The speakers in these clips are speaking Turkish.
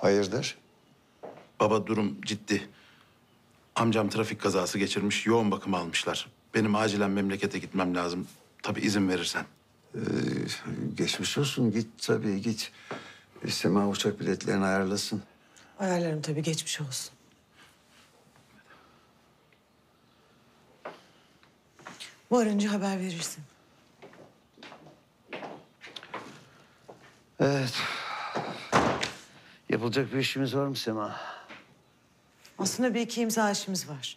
Hayırdır? Baba durum ciddi. Amcam trafik kazası geçirmiş, yoğun bakıma almışlar. Benim acilen memlekete gitmem lazım. Tabii izin verirsen. Geçmiş olsun. Git tabii git. Sema uçak biletlerini ayarlasın. Ayarlarım tabii, geçmiş olsun. Bu arınca haber verirsin. Evet. Yapılacak bir işimiz var mı Sema? Aslında bir iki imza işimiz var.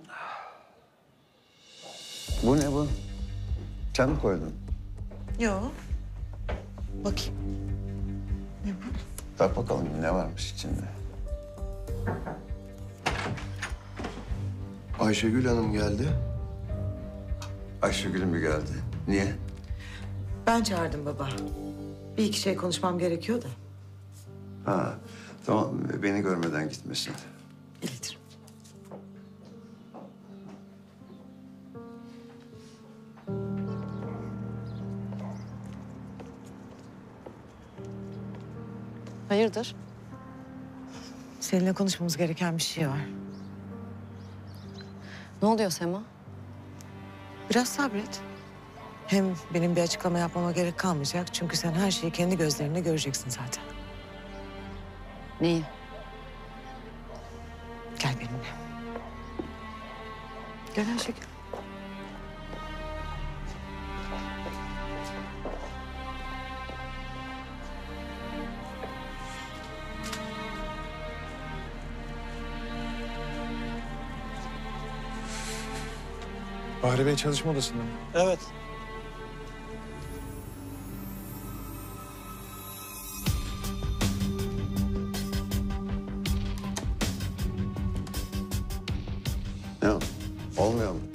Bu ne bu? Sen mi koydun? Yo. Bakayım. Ne bu? Tak bakalım ne varmış içinde. Ayşegül Hanım geldi. Ayşegül mü geldi? Niye? Ben çağırdım baba. Bir iki şey konuşmam gerekiyor da. Ha, tamam. Beni görmeden gitmesin. İletirim. Hayırdır? Seninle konuşmamız gereken bir şey var. Ne oluyor Sema? Biraz sabret. Hem benim bir açıklama yapmama gerek kalmayacak. Çünkü sen her şeyi kendi gözlerinle göreceksin zaten. Neyi? Gel benimle. Gel Ayşegül. Bahri Bey çalışma odasında mı? Evet. Ne o? Olmuyor mu?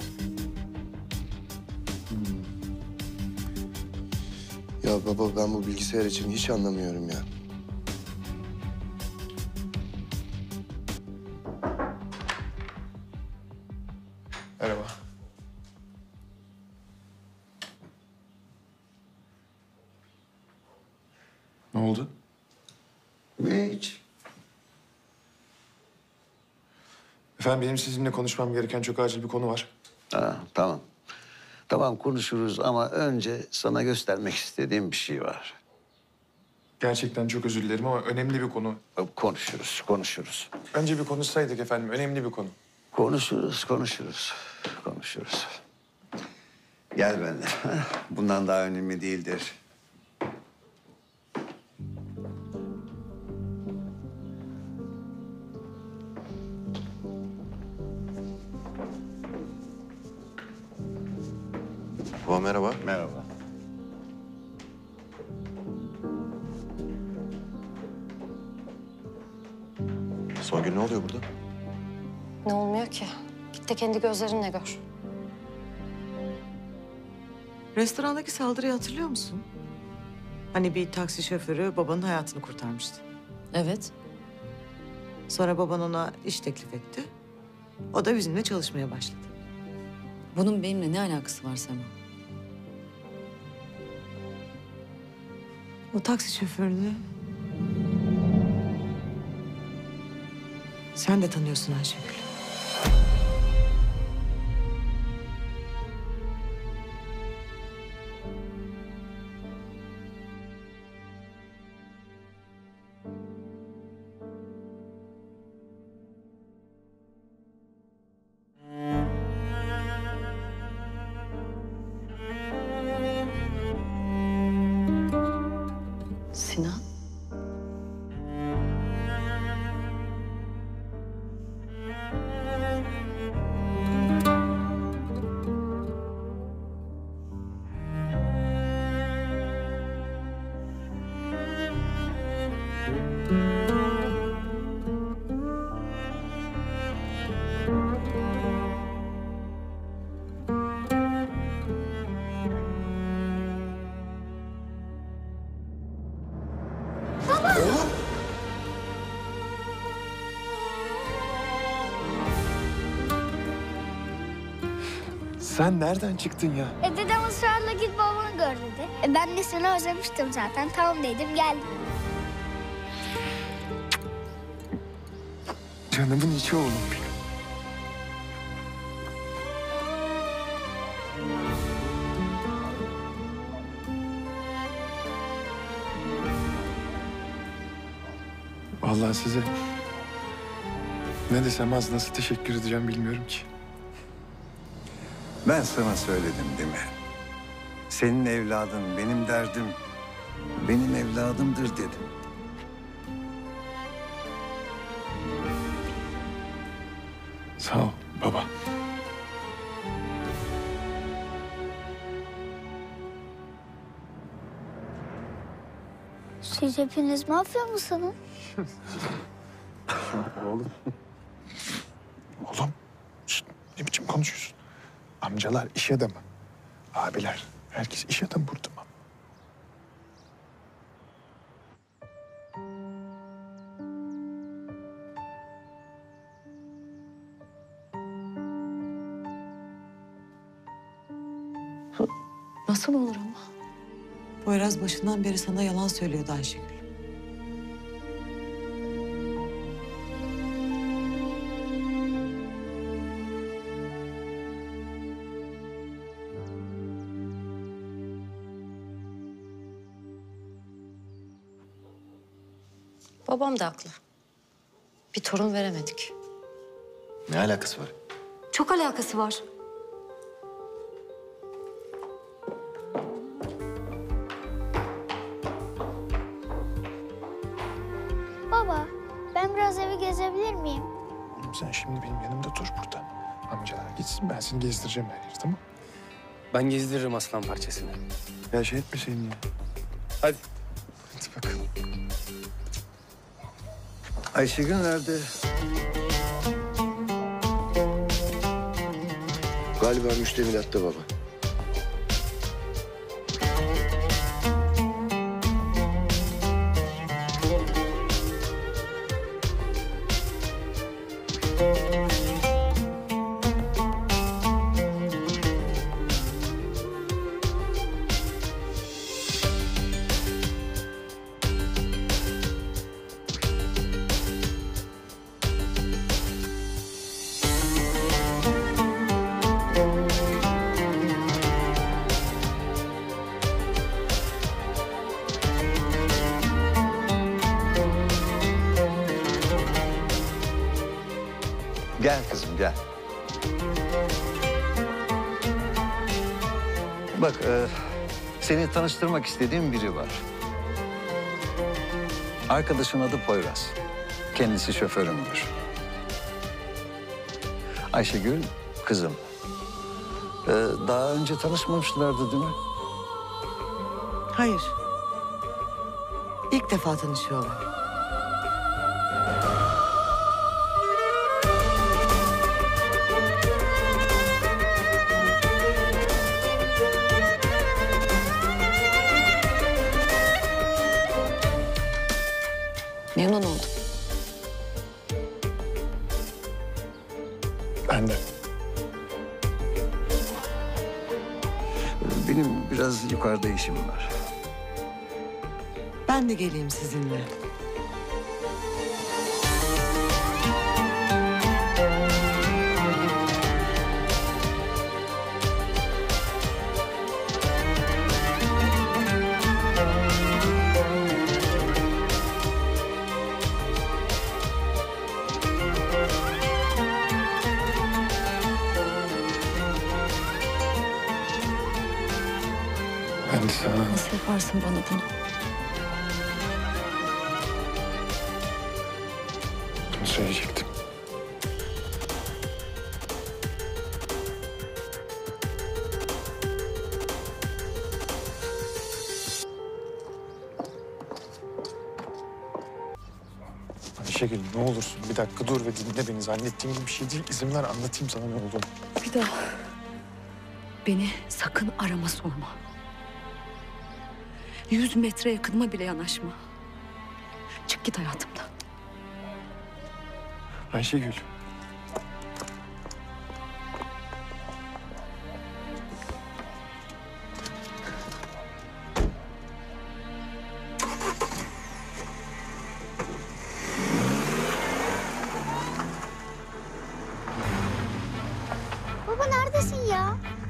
Ya baba ben bu bilgisayar için hiç anlamıyorum ya. Merhaba. Ne oldu? Hiç. Efendim benim sizinle konuşmam gereken çok acil bir konu var. Ha, tamam. Tamam konuşuruz ama önce sana göstermek istediğim bir şey var. Gerçekten çok özür dilerim ama önemli bir konu. Konuşuruz. Önce bir konuşsaydık efendim, önemli bir konu. Konuşuruz. Gel benimle. Bundan daha önemli değildir. Baba merhaba. Merhaba. Songül ne oluyor burada? Ne olmuyor ki? Git de kendi gözlerinle gör. Restorandaki saldırıyı hatırlıyor musun? Hani bir taksi şoförü babanın hayatını kurtarmıştı. Evet. Sonra baban ona iş teklif etti. O da bizimle çalışmaya başladı. Bunun benimle ne alakası var Sema? O taksi şoförünü sen de tanıyorsun Ayşegül. Sinan? Sen nereden çıktın ya? Dedem ısrarla git babanı gör dedi. Ben de seni özlemiştim zaten. Tamam dedim geldim. Canımın içi oğlum benim. Vallahi size ne desem az, nasıl teşekkür edeceğim bilmiyorum ki. Ben sana söyledim değil mi? Senin evladın benim derdim, benim evladımdır dedim. Sağ ol baba. Siz hepiniz mafya mısınız? Oğlum. Oğlum. Şişt, ne biçim konuşuyorsun? Amcalar iş adamı. Abiler. Herkes iş adamı burada mı? Nasıl olur ama? Poyraz başından beri sana yalan söylüyordu Ayşegül. Babam da haklı. Bir torun veremedik. Ne alakası var? Çok alakası var. Baba, ben biraz evi gezebilir miyim? Oğlum sen şimdi benim yanımda dur burada. Amcalar gitsin, ben seni gezdireceğim her yeri, tamam? Ben gezdiririm aslan parçasını. Ya şey etmeseydin ya. Hadi. Hadi bakalım. Ayşegül nerede? Galiba müştemilatta baba. Gel kızım gel. Bak seni tanıştırmak istediğim biri var. Arkadaşın adı Poyraz. Kendisi şoförümdür. Ayşegül kızım. Daha önce tanışmamışlardı değil mi? Hayır. İlk defa tanışıyorlar. Memnun oldum. Ben de. Benim biraz yukarıda işim var. Ben de geleyim sizinle. Ben de sana Nasıl yaparsın bana bunu? bunu söyleyecektim. Ayşegül ne olursun bir dakika dur ve dinle beni. Zannettiğim gibi bir şey değil. İzin ver anlatayım sana ne olduğunu. Bir daha beni sakın arama sorma. 100 metre yakınıma bile yanaşma. Çık git hayatımdan. Ayşegül. neredesin ya?